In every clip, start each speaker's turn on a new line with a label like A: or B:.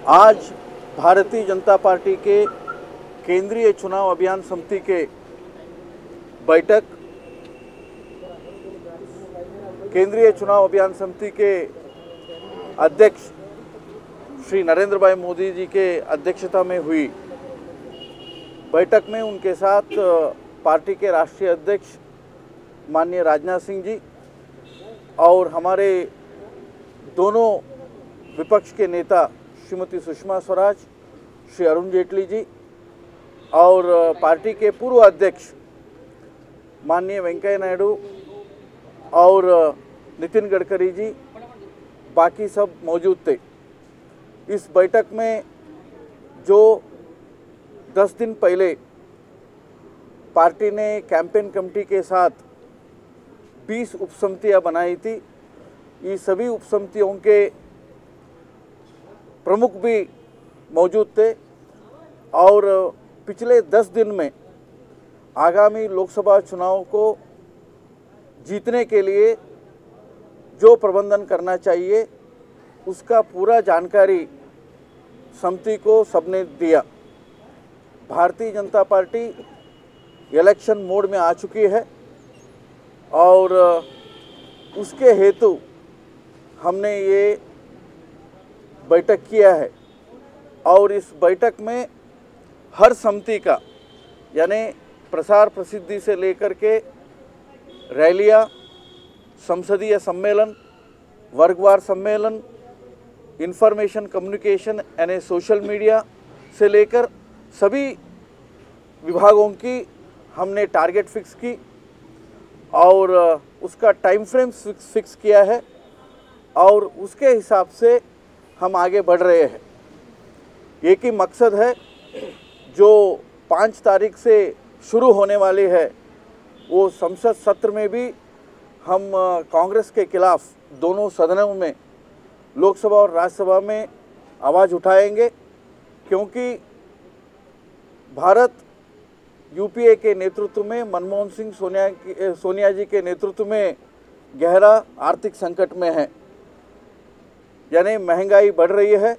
A: आज भारतीय जनता पार्टी के केंद्रीय चुनाव अभियान समिति के बैठक, केंद्रीय चुनाव अभियान समिति के अध्यक्ष श्री नरेंद्र भाई मोदी जी के अध्यक्षता में हुई। बैठक में उनके साथ पार्टी के राष्ट्रीय अध्यक्ष माननीय राजनाथ सिंह जी और हमारे दोनों विपक्ष के नेता श्रीमती सुषमा स्वराज, श्री अरुण जेटली जी और पार्टी के पूर्व अध्यक्ष माननीय वेंकैया नायडू और नितिन गडकरी जी, बाकी सब मौजूद थे। इस बैठक में जो 10 दिन पहले पार्टी ने कैंपेन कमेटी के साथ 20 उपसमितियां बनाई थी, ये सभी उपसमितियों के प्रमुख भी मौजूद थे और पिछले 10 दिन में आगामी लोकसभा चुनाव को जीतने के लिए जो प्रबंधन करना चाहिए उसका पूरा जानकारी समिति को सबने दिया। Bharatiya Janata party election mode में आ चुकी है और उसके हेतु हमने ये बैठक किया है और इस बैठक में हर समिति का यानी प्रसार प्रसिद्धि से लेकर के रैलियां, संसदीय सम्मेलन, वर्गवार सम्मेलन, इंफॉर्मेशन कम्युनिकेशन यानी सोशल मीडिया से लेकर सभी विभागों की हमने टारगेट फिक्स की और उसका टाइम फ्रेम फिक्स किया है और उसके हिसाब से हम आगे बढ़ रहे हैं। एक ही मकसद है, जो 5 तारीख से शुरू होने वाली है वो संसद सत्र में भी हम कांग्रेस के खिलाफ दोनों सदनों में, लोकसभा और राज्यसभा में आवाज़ उठाएंगे, क्योंकि भारत यूपीए के नेतृत्व में, मनमोहन सिंह सोनिया जी के नेतृत्व में गहरा आर्थिक संकट में है। यानी महंगाई बढ़ रही है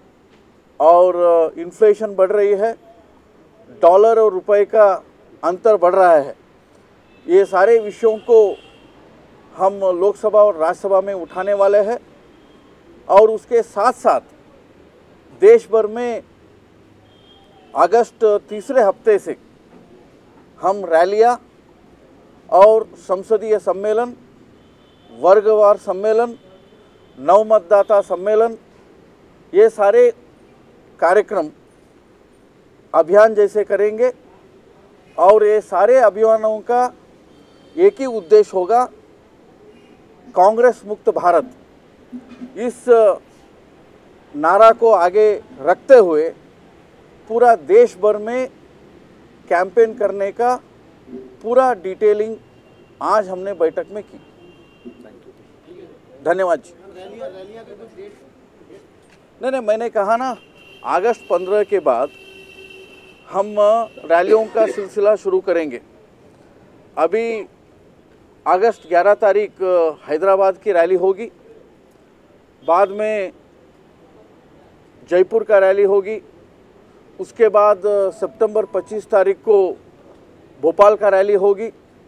A: और इन्फ्लेशन बढ़ रही है, डॉलर और रुपए का अंतर बढ़ रहा है। ये सारे विषयों को हम लोकसभा और राज्यसभा में उठाने वाले हैं और उसके साथ साथ देश भर में अगस्त तीसरे हफ्ते से हम रैलियां और संसदीय सम्मेलन, वर्गवार सम्मेलन, नव मतदाता सम्मेलन, ये सारे कार्यक्रम अभियान जैसे करेंगे और ये सारे अभियानों का एक ही उद्देश्य होगा, कांग्रेस मुक्त भारत। इस नारा को आगे रखते हुए पूरा देश भर में कैंपेन करने का पूरा डिटेलिंग आज हमने बैठक में की। धन्यवाद जी। नहीं, मैंने कहा ना, अगस्त 15 के बाद हम रैलियों का सिलसिला शुरू करेंगे। अभी अगस्त 11 तारीख हैदराबाद की रैली होगी, बाद में जयपुर का रैली होगी, उसके बाद सितंबर 25 तारीख को भोपाल का रैली होगी।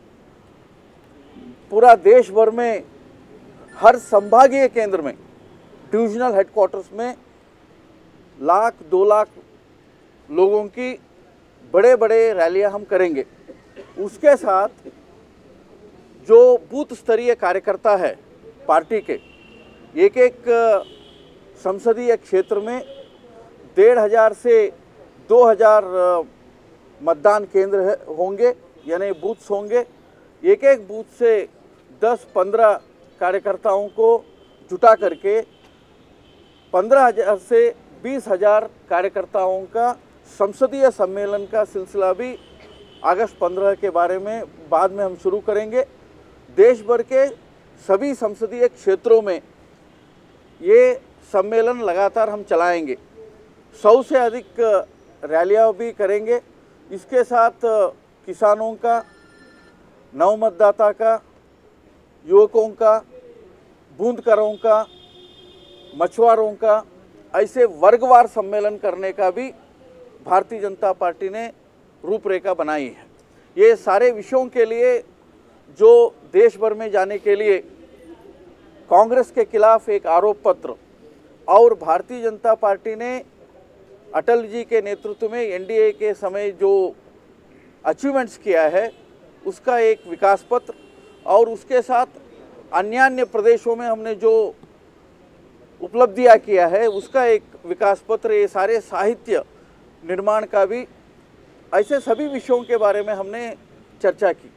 A: पूरा देश भर में हर संभागीय केंद्र में, डिविजनल हेडक्वार्टर्स में 1,00,000-2 लाख लोगों की बड़े बड़े रैलियां हम करेंगे। उसके साथ जो बूथ स्तरीय कार्यकर्ता है पार्टी के, एक संसदीय क्षेत्र में 1,500 से 2,000 मतदान केंद्र होंगे, यानी बूथ्स होंगे। एक बूथ से 10-15 कार्यकर्ताओं को जुटा करके 15,000 से 20,000 कार्यकर्ताओं का संसदीय सम्मेलन का सिलसिला भी अगस्त 15 के बारे में बाद में हम शुरू करेंगे। देश भर के सभी संसदीय क्षेत्रों में ये सम्मेलन लगातार हम चलाएंगे। 100 से अधिक रैलियां भी करेंगे। इसके साथ किसानों का, नव मतदाता का, युवकों का, बूंदकरों का, मछुआरों का, ऐसे वर्गवार सम्मेलन करने का भी भारतीय जनता पार्टी ने रूपरेखा बनाई है। ये सारे विषयों के लिए जो देश भर में जाने के लिए कांग्रेस के खिलाफ एक आरोप पत्र और भारतीय जनता पार्टी ने अटल जी के नेतृत्व में एनडीए के समय जो अचीवमेंट्स किया है उसका एक विकास पत्र और उसके साथ अन्य प्रदेशों में हमने जो उपलब्धियां किया है उसका एक विकास पत्र, ये सारे साहित्य निर्माण का भी, ऐसे सभी विषयों के बारे में हमने चर्चा की।